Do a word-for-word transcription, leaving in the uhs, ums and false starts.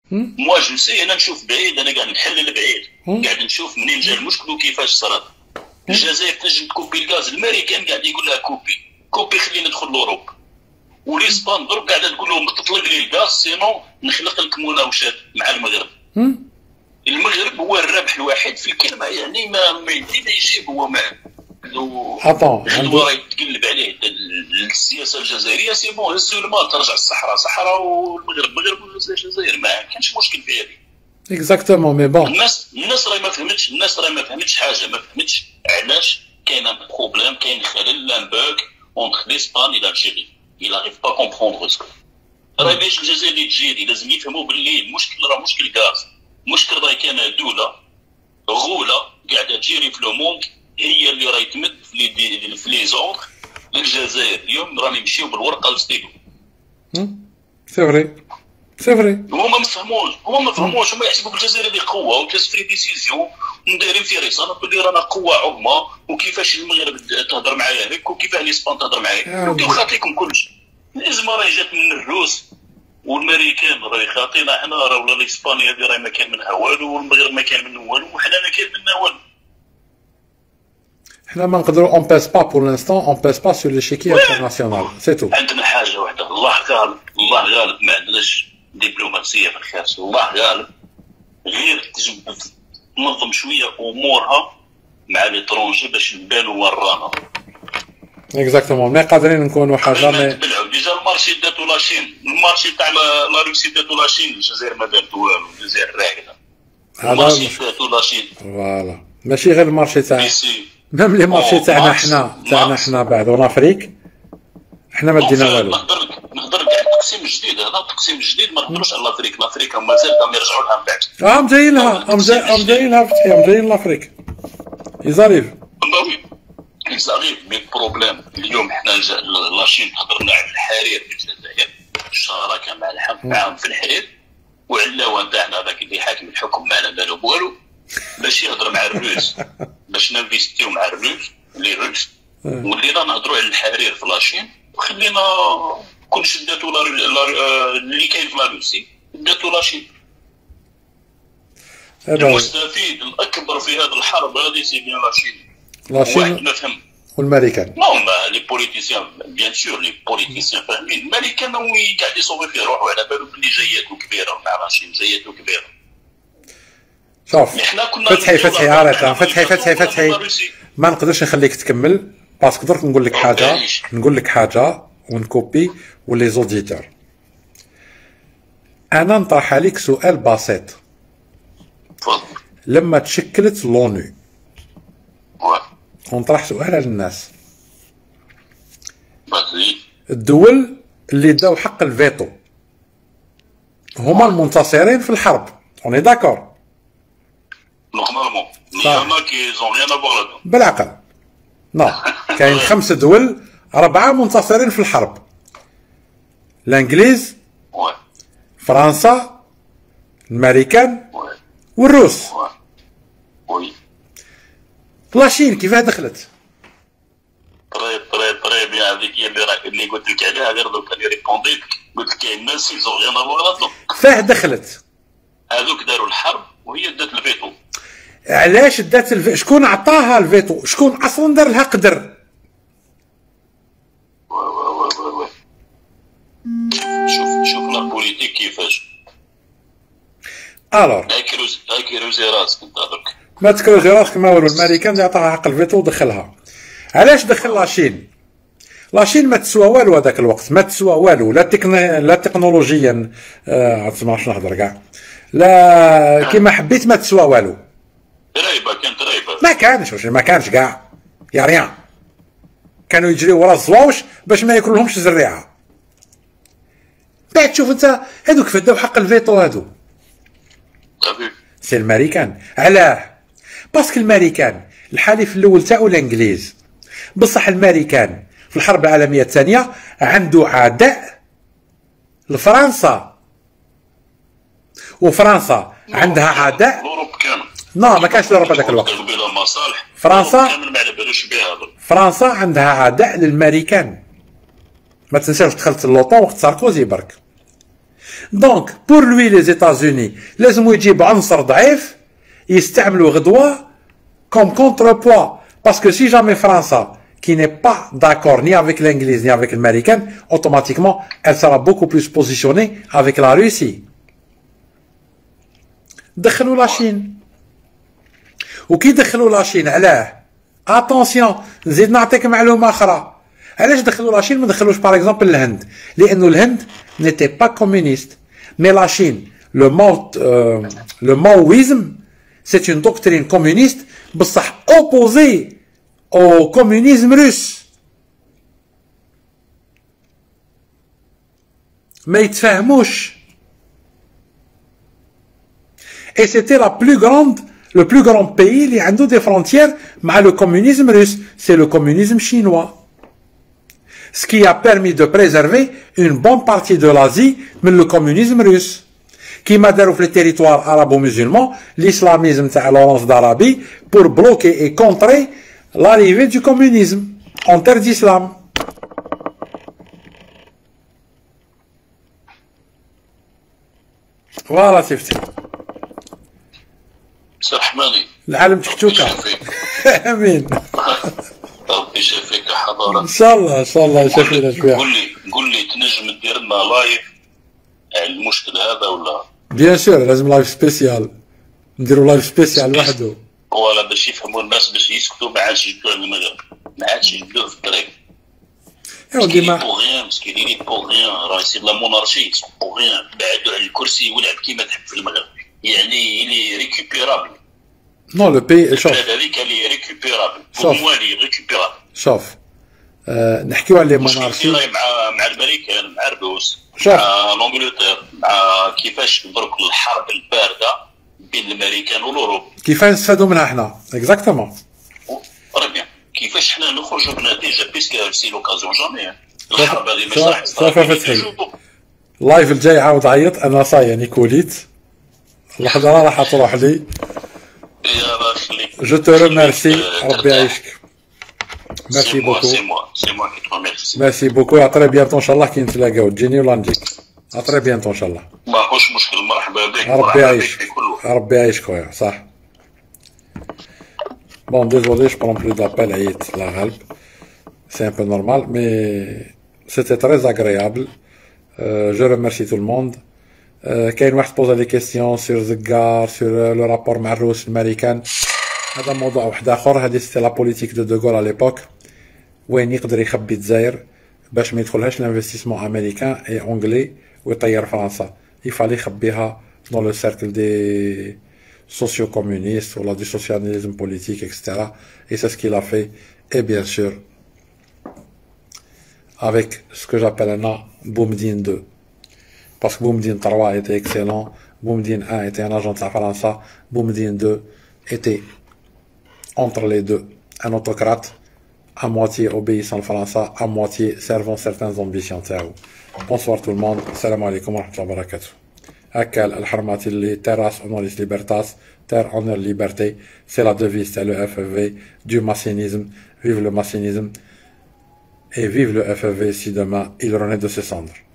موا جو سي انا نشوف بعيد، انا قاعد نحلل بعيد، قاعد نشوف منين جا المشكل وكيفاش صرات. الجزائر تنجم تكوبي الغاز، الامريكان قاعد يقول لها كوبي كوبي خلينا ندخل لاوروبا، والاسبان ضرب قاعده تقول لهم تطلق لي الغاز سينو نخلق لك مناوشات مع المغرب. المغرب هو الرابح الوحيد في الكلمه، يعني ما ما يدي ما يجيب، هو ما عنده غدوه يتقلب عليه السياسه الجزائريه. سي بون هزوا المال ترجع الصحراء صحراء، والمغرب مغرب والجزائر ما كانش مشكل في هذه. اكزاكتومون مي بون الناس الناس راهي ما فهمتش، الناس راهي ما فهمتش حاجه، ما فهمتش علاش كاين ان بروبليم، كاين خلل لان بوغ اونتر لاسبان اي لالجيري. il arrive pas comprendre ça. راهي باش الجزائر اللي تجيري لازم يفهموا باللي المشكل راه مشكل غاز، مشكل راهي كان دوله غوله قاعده تجيري في لو موند، هي اللي راهي تمد في لي في لي زونتر للجزائر. اليوم راهم يمشيو بالورقه للستيلو. سي فري سي فري هما ما فهموش، هما ما فهموش، هما يحسبوا بالجزائر هذه قوه وجاز فري ديسيزيون ودايرين في رساله باللي رانا قوه عظمى، وكيفاش المغرب تهضر معايا هيك وكيفاش الاسبان تهضر معايا، وديو خاطيكم كلشي. الازمه راهي جات من الروس والامريكان، راهي خاطينا حنا، راه ولا الاسباني هذه راهي ما كان منها والو، والمغرب ما كان منه والو، وحنا ما كان منا والو. حنا ما نقدروا اون بيس با بور لانستون، اون بيس با سور ليشيكي انترناسيونال، سي تو. عندنا حاجه واحده، الله غالب، الله غالب، ما عندناش دبلوماسيه في الخارج، الله غالب. غير تجم تنظم شويه امورها مع ليترونجي باش نبانوا ورانا. اكزاكتومون ما قادرين نكونوا حاجه مي نتبلعوا ديجا المارشي داتو لاشين، المارشي تاع لا روسي داتو لاشين، الجزائر ما دارتو والو، الجزائر راقده. المارشي داتو لاشين فوالا، ماشي غير المارشي تاع ميم لي مارشي تاعنا حنا تاعنا حنا بعد ونافريك حنا ما دينا والو. نقدر نقدر كاع تقسيم جديد، هذا تقسيم جديد ما نقدروش على لافريك، لافريك مازال راهم يرجعوا لها من بعد. اه مجايين لها، ام جايين لها فتحي، مجايين لافريك يزاريف يزاريف مي بروبليم. اليوم حنا لاشين هضرنا على الحرير في الجزائر، الشراكه مع الحق معاهم في الحرير، وعلاوه تاعنا هذاك اللي حاكم الحكم معنا مالو بوالو، باش يهضر مع الروس باش ننفيستيو مع الروس لي روس، ولينا نهضروا على الحرير في لاشين، وخلينا كلشي داتو اللي كاين في لاروسي داتو لاشين. المستفيد الاكبر في هذه الحرب هذه سي بيان لاشين. لاشين واحد ما فهم والماريكان. نو لي بوليتيسيان بيان سور، لي بوليتيسيان فاهمين. الماريكان هو قاعد يصوب في روحه على بالو بلي جاياتو كبيره مع لاشين، جاياتو كبيره. شوف فتحي فتحي عارف فتحي فتحي فتحي ما نقدرش نخليك تكمل باسكو درك نقول لك حاجه، نقول لك حاجه ونكوبي ولي زوديتور. انا نطرح عليك سؤال بسيط. لما تشكلت لونو ونطرح سؤال على الناس، الدول اللي داو حق الفيتو هما المنتصرين في الحرب، اوني داكور؟ نورمالمون يانا كي زون ريان افوار بالعقل. نو كاين خمس دول أربعة منتصرين في الحرب، الانجليز، فرنسا، الامريكان، والروس. لاشين كيفاه دخلت؟ طري طري طري بيان، هذيك هي اللي اللي قلت لك عليها، غير دوك اللي ريبونديت قلت لك كاين ناس يزون ريان افوار. فاه دخلت؟ هذوك داروا الحرب وهي دات الفيتو. علاش دات الفيتو؟ شكون عطاها الفيتو؟ شكون اصلا دار لها قدر؟ شوف شوف لا بوليتيك كيفاش. الور اكروز اكروزي راسك انت درك، ما تكروزي راسك ما والو. الامريكان اللي عطاها حق الفيتو ودخلها. علاش دخل لاشين؟ لاشين ما تسوى والو هذاك الوقت، ما تسوى والو، لا تكن... لا تكنولوجيا، آه ما عرفتش نهضر كاع، لا كيما حبيت ما تسوى والو. رايبه كانت رايبه، ما كانش واش ما كانش كاع يا ريان. كانوا يجريو ورا الزواوش باش ما ياكلهمش الزريعه. بعد تشوف انت هذوك كيف داو حق الفيتو هذو سي الامريكان. علاه؟ باسكو الامريكان الحليف الاول تاعو الانجليز، بصح الامريكان في الحرب العالميه الثانيه عنده عداء لفرنسا، وفرنسا عندها عداء. الاوروب كامل. نو ما كانش الاوروب هذاك الوقت. فرنسا فرنسا عندها عداء للامريكان. ما تنساش دخلت اللوطون وقت ساركوزي برك. دونك بور لوي لي زيتازوني لازم يجيب عنصر ضعيف يستعملوا غدوه كوم كونتر بوا. باسكو سي جامي فرنسا qui n'est pas d'accord ni avec l'Anglais ni avec l'Américaine, automatiquement, elle sera beaucoup plus positionnée avec la Russie. دخلوا لا شين. وكي دخلوا لا شين علاه؟ اتونسيون نزيد نعطيك معلومة أخرى. علاش دخلوا لا شين ما دخلوش باغ اكزومبل الهند؟ لأنه الهند n'était pas communiste. Mais la Chine, le Mao, euh, le maoïsme, c'est une doctrine communiste بصح opposée au communisme russe. ما يتفاهموش. Et c'était la plus grande, le plus grand pays اللي عنده des frontières مع le communisme russe, c'est le communisme chinois. Ce qui a permis de préserver une bonne partie de l'Asie من le communisme russe. كيما داروا في les territoires arabo-musulmans l'islamisme تاع Laurence d'Arabie pour bloquer et contrer l'arrivée du communisme en terre d'islam. Voilà سيفتي. سرحماني. العالم تحتوكا. امين. ربي يشافيك حضارة. ان شاء الله ان شاء الله يشافينا شويه. قول لي قول لي تنجم دير لنا لايف على المشكل هذا ولا؟ بيان سور لازم لايف سبيسيال. نديرو لايف سبيسيال وحده. ولا باش يفهموا الناس باش يسكتوا ما عادش يجبدوا المغرب، ما عادش يجبدوه في الطريق. ودي ما بو غيان مسكين يريد بو غيان راه يصير لا مونارشي بو غيان بعدوا على الكرسي ولعب كيما تحب في المغرب، يعني لي ريكوبيرابل. نو لو بي شوف هذيك لي ريكوبيرابل بو موا لي ريكوبيرابل. شوف أه نحكيو على لي مونارشي مع مع الامريكان مع الروس شوف مع لونجلتير مع كيفاش درك الحرب البارده بين الامريكان والاوروب كيفاش نستفادوا منها حنا اكزاكتومون. راه بيان كيفاش حنا نخرجوا بنتيجه بيسك سي لوكازيون جامي الحرب هذه مش راح شوف فتحي اللايف الجاي عاود عيط انا صايا نيكوليت اللحظه راح تروح لي. يا الله يخليك. جو تو ريميرسي ربي يعيشك. ميرسي بوكو. سي موا سي موا كي تو ميرسي. ميرسي بوكو. ا تري بيانتو ان شاء الله كي نتلاقاو تجيني ولا نجيك. ا تري بيانتو ان شاء الله. ماهوش مشكل. مرحبا بك. ربي يعيشك ربي يعيشك خويا صح. بون ديزولي جو برون بلو دابيل عييت الله غالب. سي ان بو نورمال مي سيتي تري اغريابل. جو ريميرسي تو الموند. كاين واحد بوزا لي كيستيون سور زكار سور لو رابور مع الروس الامريكان. هذا موضوع واحد اخر. هذه سيتي لا بوليتيك دو دوغول على ليبوك وين يقدر يخبي الجزائر باش ما يدخلهاش الانفستيسمون امريكان اي اونغلي ويطير فرنسا. يفالي يخبيها dans le cercle des socio-communistes ou du socialisme politique, et cetera. Et c'est ce qu'il a fait. Et bien sûr, avec ce que j'appelle un Boumediene deux. Parce que Boumediene trois était excellent, Boumediene un était un agent de la France, Boumediene deux était entre les deux, un autocrate, à moitié obéissant le français, à moitié servant certaines ambitions. Bonsoir tout le monde, salam alaikum wa rahmatullahi wa barakatuh. Akal al-Harmati li terras honoris libertas, terre honneur liberté, c'est la devise, c'est le F F V du massinisme. Vive le massinisme et vive le F F V si demain il renaît de ses cendres.